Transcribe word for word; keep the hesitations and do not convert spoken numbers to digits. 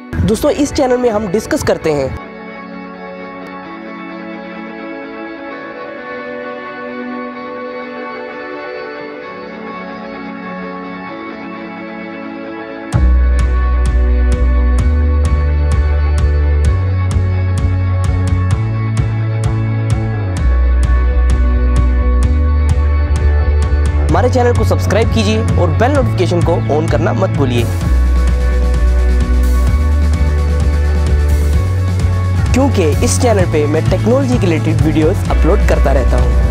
दोस्तों इस चैनल में हम डिस्कस करते हैं हमारे चैनल को सब्सक्राइब कीजिए और बेल नोटिफिकेशन को ऑन करना मत भूलिए, क्योंकि इस चैनल पे मैं टेक्नोलॉजी के रिलेटेड वीडियोस अपलोड करता रहता हूँ।